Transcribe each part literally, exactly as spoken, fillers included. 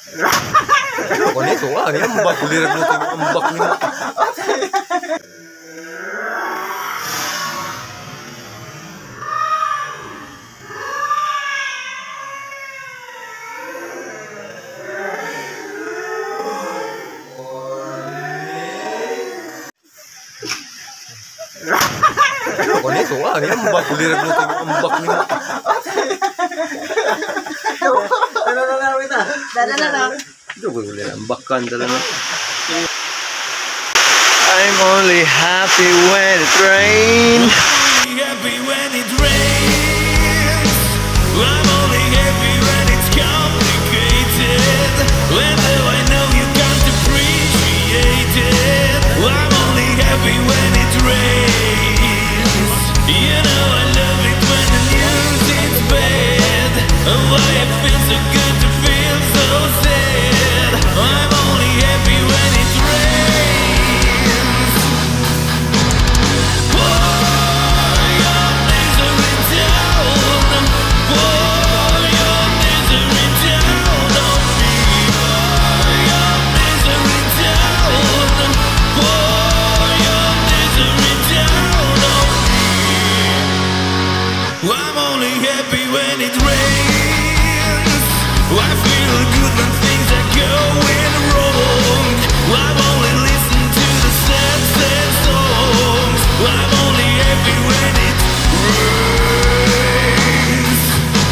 Ako nito ah, yan mbak kuliran mo ting mbak ni. Ako nito ah, yan mbak kuliran mo ting mbak ni. Ano na lang ito? Dada na lang. Ito ko kuliran mbakan talaga. I'm only happy when it rains. I'm only happy when it rains. I'm only happy when it's complicated. When do I know you can't appreciate it? I'm only happy when it rains. You know I love it when the news is bad. Oh, why it feels so good to feel so sad. I'm only happy when it rains. Pour your misery down. Pour your misery down on me. Pour your misery down. Pour your misery down on me. I'm only happy when it rains. I feel good when things are going wrong. I'm only listening to the sad, sad songs. I'm only happy when it rains.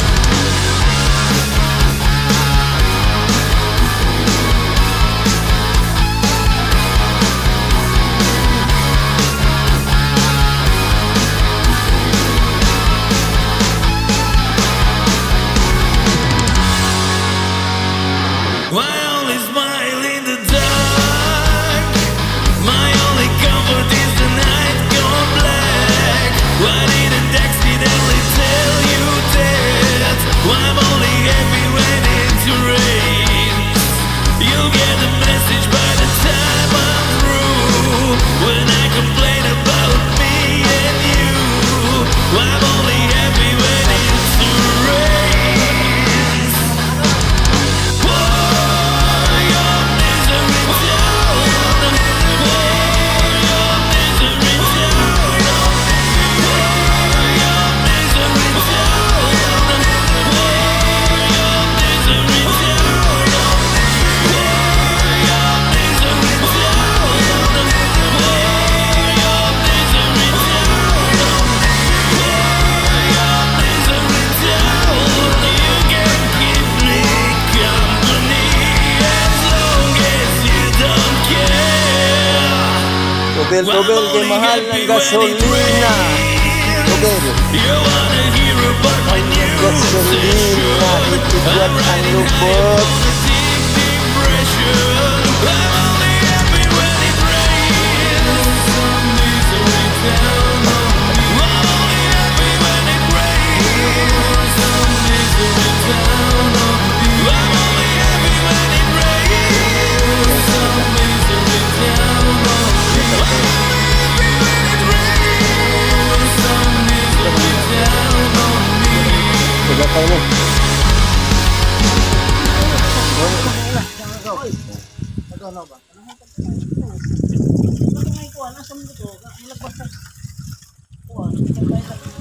I only smile in the dark. My only comfort is the night gone black. Why didn't accidentally tell you that? I'm only happy when it rains. You'll get the message by the time I'm through. When I complain about me and you, I'm only happy when it rains. Pour your misery down. Pour your misery down on me. Pour your misery down. Pour your misery down on me. Pour your misery down. Pour your misery down on me. Pour your misery down. You can keep me company as long as you don't care. Tubel, tubel, kay mahal ng gasolina. Tubel. You wanna hear about my new Gasolina, itibiyat ang lubot. deep depression. I'm only happy when it rains. Some misery down on me. I'm only happy when it rains. Some misery down on me. I'm only happy when it rains. Some misery down on me. I'm only happy when it rains. Some misery down on me. Diba kayo mo? Ano ba? Ano may kuha? Nasa mundo to? Ang lagbas na. Kuha.